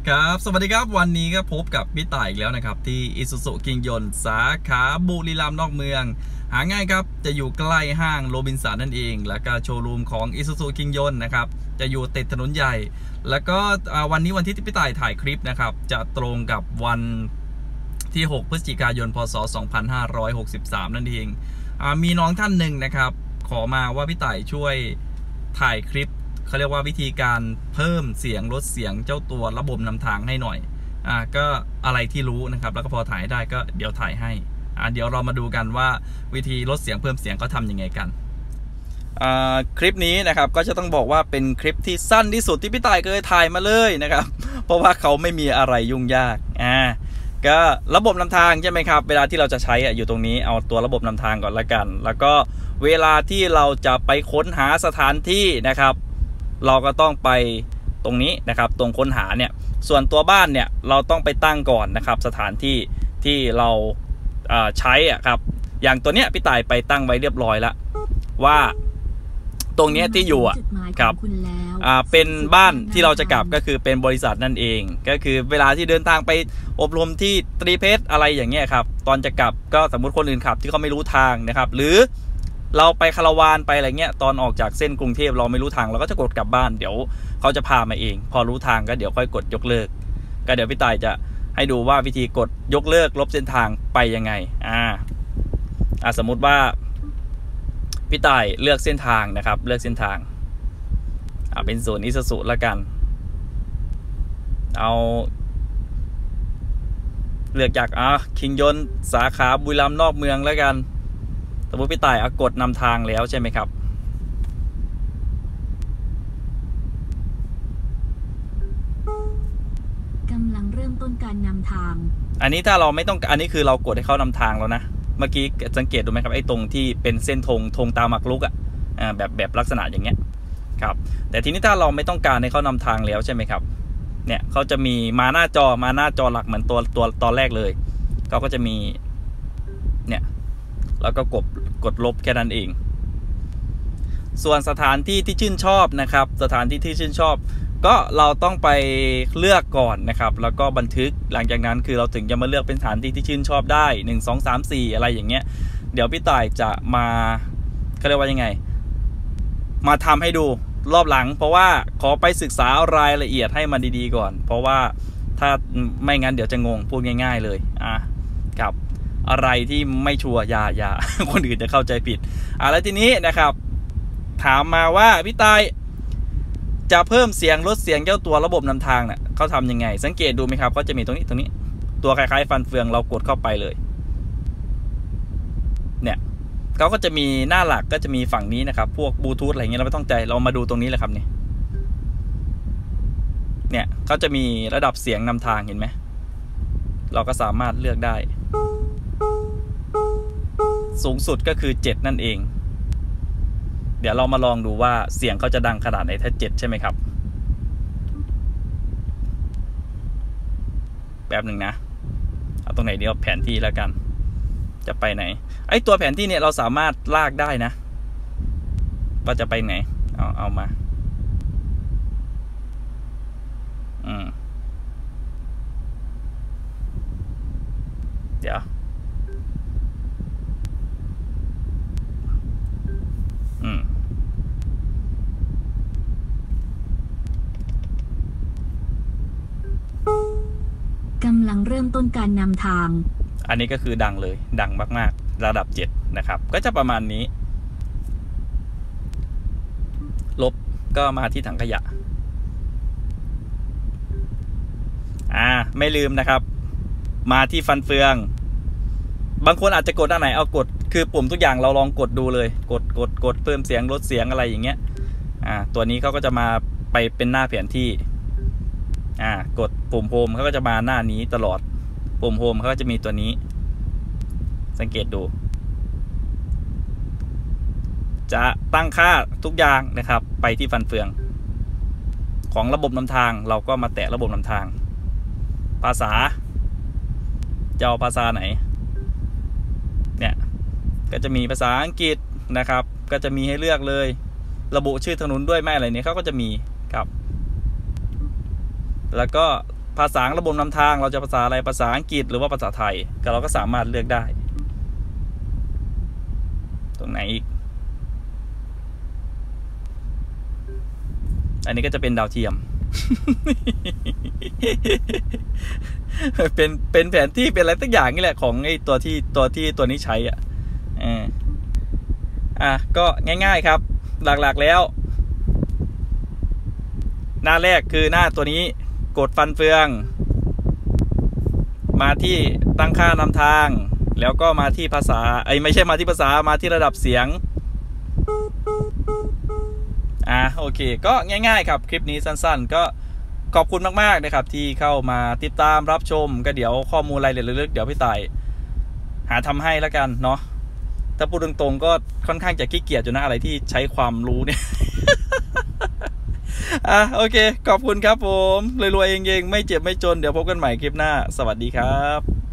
ครับสวัสดีครับวันนี้ก็พบกับพี่ต่ายอีกแล้วนะครับที่อิซูซุคิงยนต์สาขาบุรีรัมย์นอกเมืองหาง่ายครับจะอยู่ใกล้ห้างโรบินสันนั่นเองแล้วก็โชว์รูมของอิซูซุคิงยนต์นะครับจะอยู่ติดถนนใหญ่แล้วก็วันนี้วันที่พี่ต่ายถ่ายคลิปนะครับจะตรงกับวันที่6พฤศจิกายนพศ2563นั่นเองมีน้องท่านหนึ่งนะครับขอมาว่าพี่ต่ายช่วยถ่ายคลิปเขาเรียกว่าวิธีการเพิ่มเสียงลดเสียงเจ้าตัวระบบนำทางให้หน่อยก็อะไรที่รู้นะครับแล้วก็พอถ่ายได้ก็เดี๋ยวถ่ายให้เดี๋ยวเรามาดูกันว่าวิธีลดเสียงเพิ่มเสียงเขาทำยังไงกันคลิปนี้นะครับก็จะต้องบอกว่าเป็นคลิปที่สั้นที่สุดที่พี่ต่ายเคยถ่ายมาเลยนะครับเพราะว่าเขาไม่มีอะไรยุ่งยากก็ระบบนำทางใช่ไหมครับเวลาที่เราจะใช้อยู่ตรงนี้เอาตัวระบบนำทางก่อนละกันแล้วก็เวลาที่เราจะไปค้นหาสถานที่นะครับเราก็ต้องไปตรงนี้นะครับตรงค้นหาเนี่ยส่วนตัวบ้านเนี่ยเราต้องไปตั้งก่อนนะครับสถานที่ที่เราใช้ครับอย่างตัวเนี้ยพี่ต่ายไปตั้งไว้เรียบร้อยแล้วว่าตรงนี้ที่อยู่ครับเป็นบ้านที่เราจะกลับก็คือเป็นบริษัทนั่นเองก็คือเวลาที่เดินทางไปอบรมที่ตรีเพชรอะไรอย่างเงี้ยครับตอนจะกลับก็สมมุติคนอื่นขับที่เขาไม่รู้ทางนะครับหรือเราไปคาราวานไปอะไรเงี้ยตอนออกจากเส้นกรุงเทพเราไม่รู้ทางเราก็จะกดกลับบ้านเดี๋ยวเขาจะพามาเองพอรู้ทางก็เดี๋ยวค่อยกดยกเลิกก็เดี๋ยวพี่ต่ายจะให้ดูว่าวิธีกดยกเลิกลบเส้นทางไปยังไงสมมุติว่าพี่ต่ายเลือกเส้นทางนะครับเลือกเส้นทางเป็นศูนย์อิซูซุแล้วกันเอาเลือกจากคิงยนต์สาขาบุรีรัมย์นอกเมืองแล้วกันสมมติพี่ต่ายกดนำทางแล้วใช่ไหมครับกำลังเริ่มต้นการนำทางอันนี้ถ้าเราไม่ต้องอันนี้คือเรากดให้เขานำทางแล้วนะเมื่อกี้สังเกตดูไหมครับไอ้ตรงที่เป็นเส้นธงตาหมากรุกแบบลักษณะอย่างเงี้ยครับแต่ทีนี้ถ้าเราไม่ต้องการให้เขานำทางแล้วใช่ไหมครับเนี่ยเขาจะมีมาหน้าจอหลักเหมือนตัวตอนแรกเลยเขาก็จะมีเนี่ยแล้วก็กดลบแค่นั้นเองส่วนสถานที่ที่ชื่นชอบนะครับสถานที่ที่ชื่นชอบก็เราต้องไปเลือกก่อนนะครับแล้วก็บันทึกหลังจากนั้นคือเราถึงจะมาเลือกเป็นสถานที่ที่ชื่นชอบได้1 2 3 4อะไรอย่างเงี้ยเดี๋ยวพี่ต่ายจะมาเขาเรียกว่ายังไงมาทำให้ดูรอบหลังเพราะว่าขอไปศึกษารายละเอียดให้มันดีๆก่อนเพราะว่าถ้าไม่งั้นเดี๋ยวจะงงพูดง่ายๆเลยครับอะไรที่ไม่ชัวร์อย่าคนอื่นจะเข้าใจผิดแล้วทีนี้นะครับถามมาว่าพี่ต่ายจะเพิ่มเสียงลดเสียงเจ้าตัวระบบนำทางเนี่ยเขาทำยังไงสังเกตดูไหมครับก็จะมีตรงนี้ตัวคล้ายๆฟันเฟืองเรากดเข้าไปเลยเนี่ยเขาก็จะมีหน้าหลักก็จะมีฝั่งนี้นะครับพวกบลูทูธอะไรเงี้ยเราไม่ต้องใจเรามาดูตรงนี้เลยครับเนี่ยเขาจะมีระดับเสียงนำทางเห็นไหมเราก็สามารถเลือกได้สูงสุดก็คือ7นั่นเองเดี๋ยวเรามาลองดูว่าเสียงเขาจะดังขนาดไหนถ้า7ใช่ไหมครับแบบหนึ่งนะเอาตรงไหนเดี๋ยวแผนที่แล้วกันจะไปไหนไอ้ตัวแผนที่เนี่ยเราสามารถลากได้นะว่าจะไปไหนเอามาเดี๋ยวกำลังเริ่มต้นการนำทางอันนี้ก็คือดังเลยดังมากๆระดับ7นะครับก็จะประมาณนี้ลบก็มาที่ถังขยะไม่ลืมนะครับมาที่ฟันเฟืองบางคนอาจจะกดด้านไหนเอากดคือปุ่มทุกอย่างเราลองกดดูเลยกดเพิ่มเสียงลดเสียงอะไรอย่างเงี้ยตัวนี้เขาก็จะมาไปเป็นหน้าแผนที่กดปุ่มโฮมเขาก็จะมาหน้านี้ตลอดปุ่มโฮมเขาก็จะมีตัวนี้สังเกตดูจะตั้งค่าทุกอย่างนะครับไปที่ฟันเฟืองของระบบนำทางเราก็มาแตะระบบนำทางภาษาจะเอาภาษาไหนเนี่ยก็จะมีภาษาอังกฤษนะครับก็จะมีให้เลือกเลย ระบุชื่อถนนด้วยแม่อะไรเนี่ยเขาก็จะมีครับแล้วก็ภาษาระบบนำทางเราจะภาษาอะไรภาษาอังกฤษหรือว่าภาษาไทยก็เราก็สามารถเลือกได้ตรงไหนอีกอันนี้ก็จะเป็นดาวเทียม เป็นแผนที่เป็นอะไรสักอย่างนี่แหละของไอ้ตัวนี้ใช้ก็ง่ายๆครับหลักๆแล้วหน้าแรกคือหน้าตัวนี้กดฟันเฟืองมาที่ตั้งค่านำทางแล้วก็มาที่ภาษาไม่ใช่มาที่ภาษามาที่ระดับเสียงโอเคก็ง่ายๆครับคลิปนี้สั้นๆก็ขอบคุณมากๆนะครับที่เข้ามาติดตามรับชมก็เดี๋ยวข้อมูลรายละเอียดลึกๆเดี๋ยวพี่ต่ายหาทำให้แล้วกันเนาะถ้าพูดตรงๆก็ค่อนข้างจะขี้เกียจอยู่นะอะไรที่ใช้ความรู้เนี่ย โอเคขอบคุณครับผมรวยๆเองๆไม่เจ็บไม่จนเดี๋ยวพบกันใหม่คลิปหน้าสวัสดีครับ